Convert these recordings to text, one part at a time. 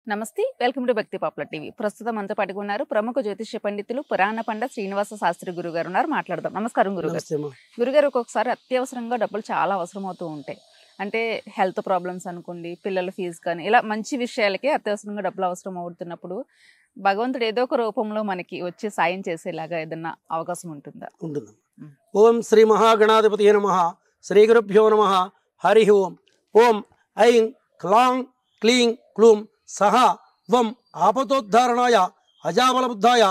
నమస్తే welcome to Bhakti popular TV. ప్రస్తుతం అంతా పట్టుకున్నారు ప్రముఖ జ్యోతిష్య పండితులు పురాణ పండ శ్రీనివాస శాస్త్రి గురుగారు ఉన్నారు. మాట్లాడదాం. నమస్కారం గురుగారు. గురుగారు, ఒక్కొక్కసారి అత్యవసరంగా డబ్బులు చాలా అవసరం అవుతూ ఉంటాయి. అంటే హెల్త్ ప్రాబ్లమ్స్ అనుకోండి, పిల్లల ఫీజు కానీ, ఇలా మంచి విషయాలకే అత్యవసరంగా డబ్బులు అవసరం అవుతున్నప్పుడు భగవంతుడు ఏదో ఒక రూపంలో మనకి వచ్చి సాయం చేసేలాగా ఏదన్నా అవకాశం ఉంటుందా? ఉంటుంది. ఓం శ్రీ మహాగణాధిపతి నమః. శ్రీ గురుభ్యో నమః. హరి ఓం. ఓం ఐం క్లాం క్లీం క్లూం సహ వం ఆపతోద్ధారణాయ అజామలబుద్ధాయ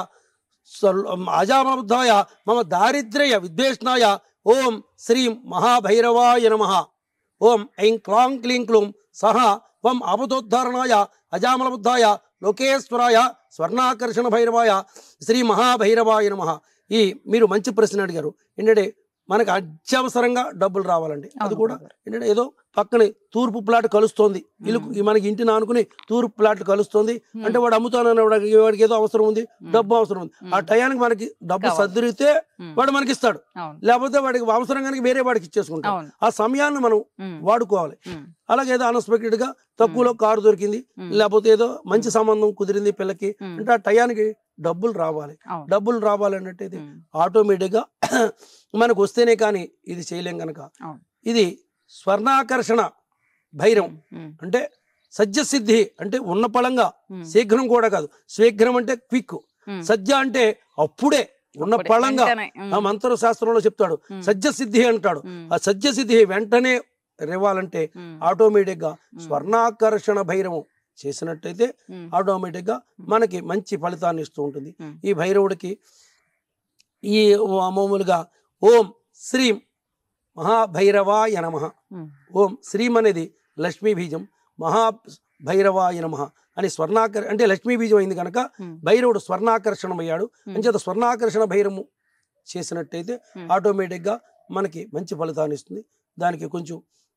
మమ దారిద్ర్య విద్వేషణాయ ఓం శ్రీం మహాభైరవాయ నమః. ఓం ఐం క్లాం క్లీం క్లూం సహ వం ఆపతోద్ధారణాయ అజామలబుద్ధాయ లోకేశ్వరాయ స్వర్ణాకర్షణ భైరవాయ శ్రీ మహాభైరవాయ నమః. ఈ మీరు మంచి ప్రశ్న అడిగారు. ఏంటంటే మనకు అత్యవసరంగా డబ్బులు రావాలండి. అది కూడా ఏంటంటే ఏదో పక్కనే తూర్పు ప్లాట్ కలుస్తోంది, ఇల్లు మనకి ఇంటిని ఆనుకుని తూర్పు ప్లాట్లు కలుస్తుంది అంటే వాడు అమ్ముతానని వాడికి ఏదో అవసరం ఉంది, డబ్బు అవసరం ఉంది. ఆ టయానికి మనకి డబ్బు సర్దిరితే వాడు మనకి ఇస్తాడు, లేకపోతే వాడికి అవసరం కనుక వేరే వాడికి ఇచ్చేసుకుంటాం. ఆ సమయాన్ని మనం వాడుకోవాలి. అలాగే ఏదో అన్ఎక్స్పెక్టెడ్ గా తక్కువలో కారు దొరికింది, లేకపోతే ఏదో మంచి సంబంధం కుదిరింది పిల్లకి అంటే ఆ టయానికి డబ్బులు రావాలి. డబ్బులు రావాలన్నట్టు ఇది ఆటోమేటిక్ గా మనకు వస్తేనే కానీ ఇది చేయలేం కనుక ఇది స్వర్ణాకర్షణ భైరవం అంటే సజ్జసిద్ధి అంటే ఉన్న పళంగా, శీఘ్రం కూడా కాదు. శీఘ్రం అంటే క్విక్, సజ్జ అంటే అప్పుడే ఉన్న పళంగా. ఆ మంత్ర శాస్త్రంలో చెప్తాడు సజ్జసిద్ధి అంటాడు. ఆ సజ్జసిద్ధి వెంటనే రేవాలంటే ఆటోమేటిక్ గా స్వర్ణాకర్షణ భైరవం చేసినట్టయితే ఆటోమేటిక్ గా మనకి మంచి ఫలితాన్ని ఇస్తూ ఉంటుంది. ఈ భైరవుడికి ఈ మామూలుగా ఓం శ్రీం మహాభైరవాయ నమః. ఓం శ్రీం అనేది లక్ష్మీ బీజం, మహాభైరవాయ నమః అని అంటే లక్ష్మీ బీజం అయింది కనుక భైరవుడు స్వర్ణాకర్షణమయ్యాడు. అంచేత స్వర్ణాకర్షణ భైరము చేసినట్టయితే ఆటోమేటిక్ గా మనకి మంచి ఫలితాన్ని ఇస్తుంది. దానికి కొంచెం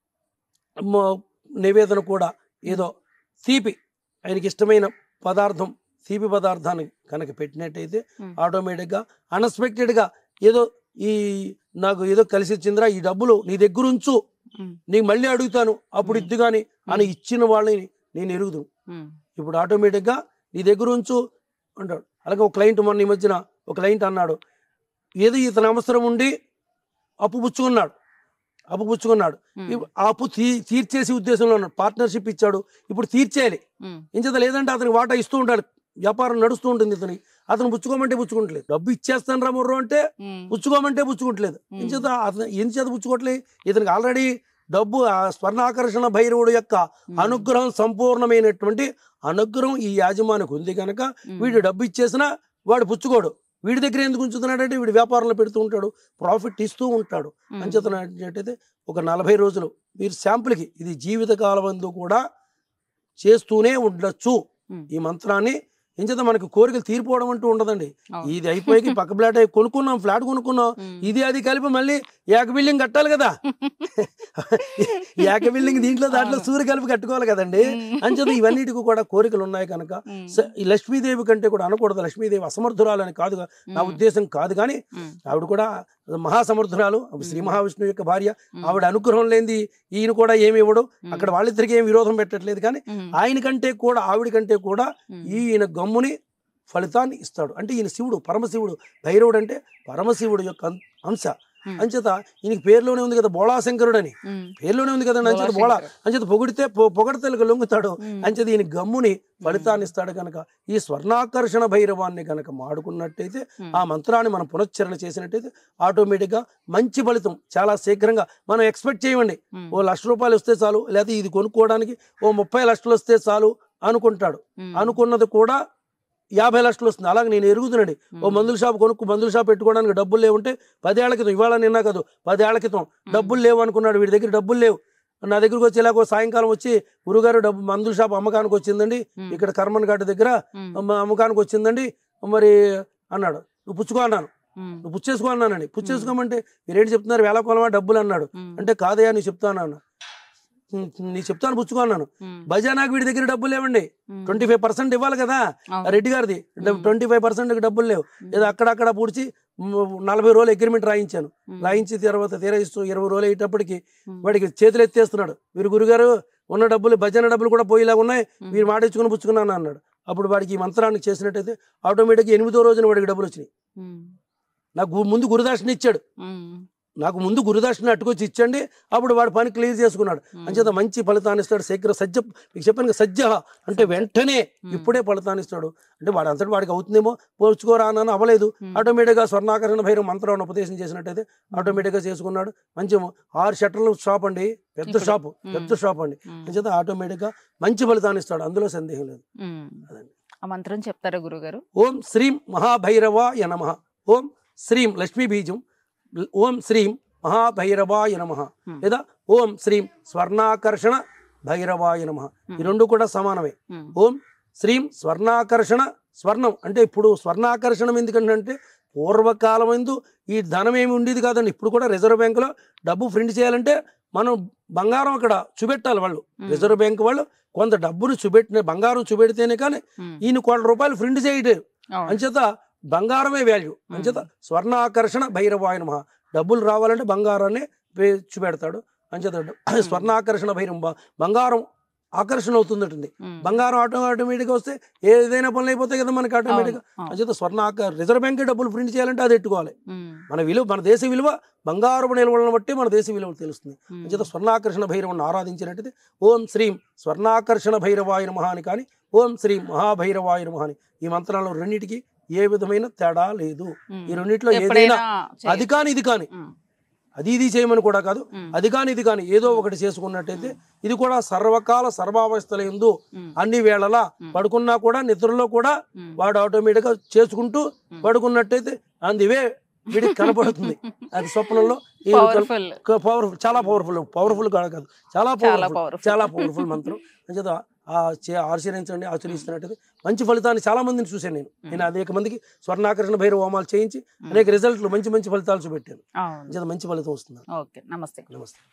నివేదన కూడా ఏదో తీపి, ఆయనకి ఇష్టమైన పదార్థం తీపి పదార్థాన్ని కనుక పెట్టినట్టయితే ఆటోమేటిక్గా అన్ఎక్స్పెక్టెడ్గా ఏదో ఈ నాకు ఏదో కలిసి వచ్చిందిరా, ఈ డబ్బులు నీ దగ్గర ఉంచు, నీకు మళ్ళీ అడుగుతాను అప్పుడు ఇద్దు కానీ అని ఇచ్చిన వాళ్ళని నేను ఎరుగుదు. ఇప్పుడు ఆటోమేటిక్గా నీ దగ్గర ఉంచు అంటాడు. అలాగే ఒక క్లయింట్ మొన్న ఈ మధ్యన ఒక క్లయింట్ అన్నాడు, ఏదో ఇతని అవసరం ఉండి అప్పు పుచ్చుకున్నాడు. అప్పు తీర్చేసి ఉద్దేశంలో ఉన్నాడు. పార్ట్నర్షిప్ ఇచ్చాడు, ఇప్పుడు తీర్చేయాలి. ఇంచేత లేదంటే అతనికి వాటా ఇస్తూ ఉంటాడు, వ్యాపారం నడుస్తూ ఉంటుంది. అతను పుచ్చుకోమంటే పుచ్చుకుంటలేదు. డబ్బు ఇచ్చేస్తాను రా మొర్రో అంటే పుచ్చుకోమంటే పుచ్చుకుంటలేదు. ఇంచేత అతను ఎంచేత పుచ్చుకోవట్లేదు, ఇతనికి ఆల్రెడీ డబ్బు స్వర్ణాకర్షణ భైరవుడు యొక్క అనుగ్రహం, సంపూర్ణమైనటువంటి అనుగ్రహం ఈ యాజమానికి ఉంది కనుక వీడు డబ్బు ఇచ్చేసినా వాడు పుచ్చుకోడు. వీడి దగ్గర ఎందుకు ఉంచుతున్నాడంటే వీడు వ్యాపారంలో పెడుతూ ఉంటాడు, ప్రాఫిట్ ఇస్తూ ఉంటాడు. అంచేతనట్టయితే ఒక 40 రోజులు మీరు శాంపుల్కి ఇది జీవితకాలం అందు కూడా చేస్తూనే ఉండొచ్చు ఈ మంత్రాన్ని. ఎంచేత మనకి కోరికలు తీరిపోవడం అంటూ ఉండదండి. ఇది అయిపోయి పక్క ఫ్లాట్ కొనుక్కున్నాం, ఫ్లాట్ కొనుక్కున్నాం, ఇది అది కలిపి మళ్ళీ ఏక బిల్డింగ్ కట్టాలి కదా. ఏక బిల్డింగ్ దీంట్లో దాంట్లో సూర్య కలిపి కట్టుకోవాలి కదండి. అంచేత ఇవన్నిటికి కూడా కోరికలు ఉన్నాయి కనుక ఈ లక్ష్మీదేవి కంటే కూడా అనకూడదు, లక్ష్మీదేవి అసమర్థురాలు అని కాదు, నా ఉద్దేశం కాదు. కానీ ఆవిడ కూడా మహాసమర్థురాలు, శ్రీ మహావిష్ణువు యొక్క భార్య. ఆవిడ అనుగ్రహం లేనిది ఈయన కూడా ఏమి ఇవ్వడు. అక్కడ వాళ్ళిద్దరికి ఏం విరోధం పెట్టట్లేదు. కానీ ఆయన కంటే కూడా ఆవిడ కంటే కూడా ఈయన గమ్ముని ఫలితాన్ని ఇస్తాడు. అంటే ఈయన శివుడు, పరమశివుడు. భైరవుడు అంటే పరమశివుడు యొక్క అంశ. అంచేత ఈయనకి పేరులోనే ఉంది కదా బోళాశంకరుడు అని, పేరులోనే ఉంది కదండి. అంచేత బోళా అంచేత పొగడితే లొంగుతాడు. అంచేత ఈయన గమ్ముని ఫలితాన్ని ఇస్తాడు కనుక ఈ స్వర్ణాకర్షణ భైరవాన్ని కనుక మాడుకున్నట్టయితే, ఆ మంత్రాన్ని మనం పునశ్చరణ చేసినట్టయితే ఆటోమేటిక్ గా మంచి ఫలితం చాలా శీఘ్రంగా మనం ఎక్స్పెక్ట్ చేయండి. ఓ ₹1,00,000 వస్తే చాలు, లేకపోతే ఇది కొనుక్కోవడానికి ఓ 30 లక్షలు వస్తే చాలు అనుకుంటాడు. అనుకున్నది కూడా 50 లక్షలు వస్తుంది. అలాగే నేను ఎరుగుతున్నాండి, ఓ మందుల షాప్ మందుల షాప్ పెట్టుకోవడానికి డబ్బులు లేవుంటే 10 ఏళ్ల క్రితం, ఇవాళ నిన్న కాదు 10 ఏళ్ల క్రితం డబ్బులు లేవు అనుకున్నాడు. వీడి దగ్గర డబ్బులు లేవు. నా దగ్గరకు వచ్చి ఇలాగో సాయంకాలం వచ్చి గురుగారు మందుల షాప్ అమ్మకానికి వచ్చిందండి, ఇక్కడ కర్మన్ ఘాట్ దగ్గర అమ్మకానికి వచ్చిందండి మరి అన్నాడు. నువ్వు పుచ్చుకో అన్నాను. నువ్వు పుచ్చేసుకో అన్నానండి. పుచ్చేసుకోమంటే మీరేంటి చెప్తున్నారు, వేళ కొలమా డబ్బులు అన్నాడు. అంటే కాదయా నీ చెప్తాను అన్న. నీ చెప్తాను పుచ్చుకో అన్నాను. ఉమ్, భజనాకు వీడి దగ్గర డబ్బులు లేవండి, ఉమ్, 25% ఇవ్వాలి కదా అవును. రెడ్డి గారిది, 25% డబ్బులు లేవు. ఏదో అక్కడక్కడ పూడ్చి 40 రోజులు అగ్రిమెంట్ రాయించాను. రాయించి తర్వాత తీరేస్తూ 20 రోజులు అయ్యేటప్పటికి వాడికి చేతులు ఎత్తేస్తున్నాడు. వీరు గురుగారు ఉన్న డబ్బులు భజన డబ్బులు కూడా పోయేలాగా ఉన్నాయి, మీరు మాట ఇచ్చుకుని పుచ్చుకున్నాను అన్నాడు. అప్పుడు వాడికి ఈ మంత్రాన్ని చేసినట్టయితే ఆటోమేటిక్గా 8వ రోజున వాడికి డబ్బులు వచ్చినాయి. నాకు ముందు గురుదర్శన ఇచ్చాడు, నాకు ముందు గురుదర్శన అట్టుకొచ్చి ఇచ్చండి, అప్పుడు వాడు పని క్లియర్ చేసుకున్నాడు. అంచేత మంచి ఫలితాన్ని ఇస్తాడు. శీఘ్ర సజ్జ, మీకు చెప్పాను సజ్జ అంటే వెంటనే ఇప్పుడే ఫలితాన్ని ఇస్తాడు. అంటే వాడు అంతటి వాడికి అవుతుందేమో, పోల్చుకోరా అన్నాను, అవ్వలేదు. ఆటోమేటిక్గా స్వర్ణాకర్షణ భైరవ మంత్రాన్ని ఉపదేశం చేసినట్టయితే ఆటోమేటిక్గా చేసుకున్నాడు. మంచి 6 షట్టర్ల షాప్ అండి, పెద్ద షాప్ అండి. అంచేత ఆటోమేటిక్గా మంచి ఫలితాన్ని ఇస్తాడు, అందులో సందేహం లేదు. అదండి. ఆ మంత్రం చెప్తారా గురుగారు? ఓం శ్రీం మహాభైరవాయ నమః. ఓం శ్రీం లక్ష్మీ బీజం. ఓం శ్రీం మహాభైరవాయ నమః. లేదా ఓం శ్రీం స్వర్ణాకర్షణ భైరవాయ నమః. ఈ రెండు కూడా సమానమే. ఓం శ్రీం స్వర్ణాకర్షణ, స్వర్ణం అంటే ఇప్పుడు స్వర్ణాకర్షణం ఎందుకంటే పూర్వకాలం ఎందు ఈ ధనం ఏమి ఉండేది కాదండి. ఇప్పుడు కూడా రిజర్వ్ బ్యాంకులో డబ్బు ప్రింట్ చేయాలంటే మనం బంగారం అక్కడ చూపెట్టాలి. వాళ్ళు రిజర్వ్ బ్యాంక్ వాళ్ళు కొంత డబ్బును బంగారం చూపెడితేనే కానీ ఈయన ₹1,00,00,000 ప్రింట్ చేయలేరు. అంచేత బంగారమే వాల్యూ. అంచేత స్వర్ణాకర్షణ భైరవాయ నమః. డబ్బులు రావాలంటే బంగారాన్ని చూపెడతాడు. అంచేత స్వర్ణాకర్షణ భైరవ, బంగారం ఆకర్షణ అవుతుందంటుంది. బంగారం ఆటోమేటిక్గా వస్తే ఏదైనా పనులు అయిపోతాయి కదా మనకి ఆటోమేటిక్గా. అంచేత రిజర్వ్ బ్యాంక్ డబ్బులు ప్రింట్ చేయాలంటే అది ఎట్టుకోవాలి. మన విలువ, మన దేశ విలువ బంగారపు నిల్వలను బట్టి మన దేశ విలువ తెలుస్తుంది. అంచేత స్వర్ణాకర్షణ భైరవాన్ని ఆరాధించినట్టయితే ఓం శ్రీం స్వర్ణాకర్షణ భైరవాయ నమః అని కానీ ఓం శ్రీం మహాభైరవాయ నమః అని, ఈ మంత్రాలు రెండింటికి ఏ విధమైన తేడా లేదు. ఈ రెండింటిలో ఏదైనా అది కానీ ఇది కానీ, అది ఇది చేయమని కూడా కాదు, అది కానీ ఇది కానీ ఏదో ఒకటి చేసుకున్నట్టయితే ఇది కూడా సర్వకాల సర్వావస్థల యందు అన్ని వేళలా పడుకున్నా కూడా నిద్రలో కూడా వాడు ఆటోమేటిక్ గా చేసుకుంటూ పడుకున్నట్టయితే అందువే వీడికి కనపడుతుంది. అది స్వప్నంలో పవర్ఫుల్, చాలా పవర్ఫుల్ కాదు, చాలా పవర్ఫుల్ మంత్రం. అంచేత ఆచరించండి, ఆచరిస్తున్నట్టు మంచి ఫలితాన్ని చాలా మందిని చూశాను నేను అనేక మందికి స్వర్ణాకర్షణ భైరవ హోమాలు చేయించి అనేక రిజల్ట్లు మంచి ఫలితాలు చూపెట్టాను. మంచి ఫలితం వస్తుంది. నమస్తే.